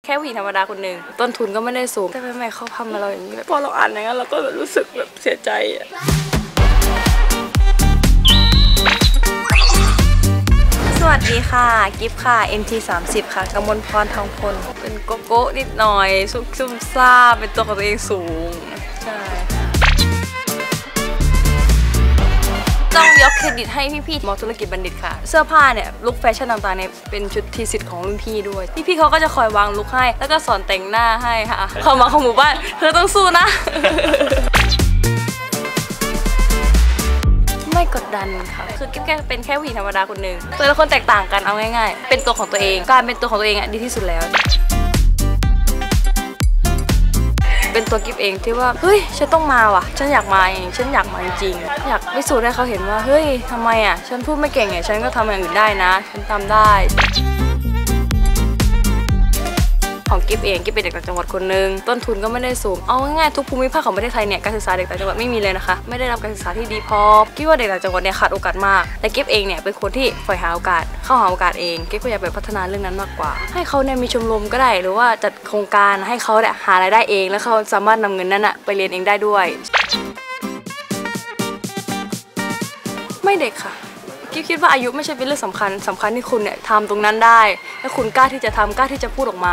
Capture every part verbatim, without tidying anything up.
ค่ผู้หญิงธรรมดาคนหนึ่งต้นทุนก็ไม่ได้สูงแต่ทำไมเขาทำมาเราอย่างนี้พอเราอ่านอย่างนั้นเราก็แบบรู้สึกแบบเสียใจสวัสดีค่ะกิฟค่ะ เอ็ม ที สามสิบ ค่ะกมลพรทองพลเป็นโกโก้นิดหน่อยซุกซุ่มซ่าเป็นตัวของตัวเองสูงใช่ต้องยกเครดิตให้พี่ๆมอธุรกิจบัณฑิตค่ะเสื้อผ้าเนี่ยลุคแฟชั่นต่างๆเนี่ยเป็นชุดทีสิทธิ์ของรุ่นพี่ด้วยพี่ๆเขาก็จะคอยวางลุคให้แล้วก็สอนแต่งหน้าให้ค่ะเข้ามาของหมู่บ้านเธอต้องสู้นะไม่กดดันค่ะคือกิ๊บแค่เป็นแค่ผู้หญิงธรรมดาคนหนึ่งแต่ละคนแตกต่างกันเอาง่ายๆเป็นตัวของตัวเองการเป็นตัวของตัวเองอ่ะดีที่สุดแล้วเป็นตัวกิ๊บเองที่ว่าเฮ้ยฉันต้องมาว่ะฉันอยากมาเองฉันอยากมาจริงอยากพิสูจน์ให้เขาเห็นว่าเฮ้ยทำไมอ่ะฉันพูดไม่เก่งไงฉันก็ทำอย่างอื่นได้นะฉันทำได้ของกิ๊บเองกิ๊บเป็นเด็กต่างจังหวัดคนหนึ่งต้นทุนก็ไม่ได้สูงเอาง่ายๆทุกภูมิภาคของประเทศไทยเนี่ยการศึกษาเด็กต่างจังหวัดไม่มีเลยนะคะไม่ได้รับการศึกษาที่ดีพอกิ๊บว่าเด็กต่างจังหวัดเนี่ยขาดโอกาสมากแต่กิ๊บเองเนี่ยเป็นคนที่ใฝ่หาโอกาสเข้าหาโอกาสเองกิ๊บก็อยากไปพัฒนาเรื่องนั้นมากกว่าให้เขาเนี่ยมีชมรมก็ได้หรือว่าจัดโครงการให้เขาเนี่ยหารายได้เองแล้วเขาสามารถนำเงินนั้นอะไปเรียนเองได้ด้วยไม่เด็กค่ะกิ๊บคิดว่าอายุไม่ใช่เป็นเรื่องสำคัญสำคัญที่คุณเนี่ยทำตรงนั้นได้และคุณกล้าที่จะทำกล้าที่จะพูดออกมา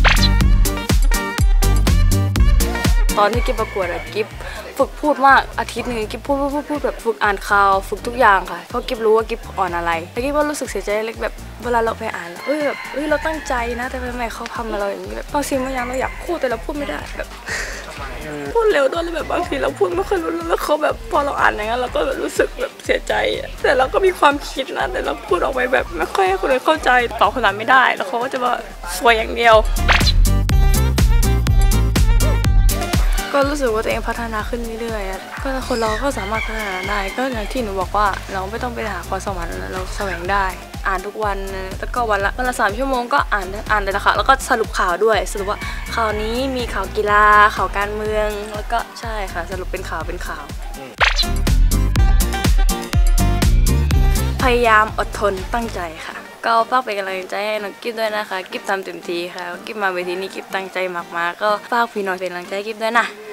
ตอนที่กิ๊บประกวดอะกิ๊บฝึกพูดมากอาทิตย์หนึ่งกิ๊บพูดพูดพูดแบบฝึกอ่านข่าวฝึกทุกอย่างค่ะเพราะกิ๊บรู้ว่ากิ๊บอ่อนอะไรแต่กิ๊บว่ารู้สึกเสียใจเล็กแบบเวลาเราไปอ่านเอ้ยแบบเอ้ยเราตั้งใจนะแต่ทำไมเขาทำมาเราอย่างนี้แบบบางทีบางอย่างเราอยากพูดแต่เราพูดไม่ได้แบบพูดเร็วด้วยแล้วแบบบางทีเราพูดไม่ค่อยรู้แล้วเขาแบบพอเราอ่านอย่างนั้นเราก็แบบรู้สึกแบบเสียใจแต่เราก็มีความคิดนะแต่เราพูดออกไปแบบไม่ค่อยให้คนอื่นเข้าใจตอบคำถามไม่ได้แล้วเขาก็จะว่าสวยอย่างเดียวก็รู้สึกว่าตัวเองพัฒนาขึ้นเรื่อยๆก็คนเราก็สามารถพัฒนาได้ก็อย่างที่หนูบอกว่าเราไม่ต้องไปหาความสวรรค์เราแสวงได้อ่านทุกวันแล้วก็วันละวันละสามชั่วโมงก็อ่านอ่านเลยนะคะแล้วก็สรุปข่าวด้วยสรุปว่าข่าวนี้มีข่าวกีฬาข่าวการเมืองแล้วก็ใช่ค่ะสรุปเป็นข่าวเป็นข่าวพยายามอดทนตั้งใจค่ะก็ฝากเป็นกำลังใจให้น้องกิ๊บด้วยนะคะกิ๊บทำเต็มที่ค่ะกิ๊บมาเวทีนี้กิ๊บตั้งใจมากๆก็ฝากพี่น้องเป็นกำลังใจกิ๊บด้วยนะ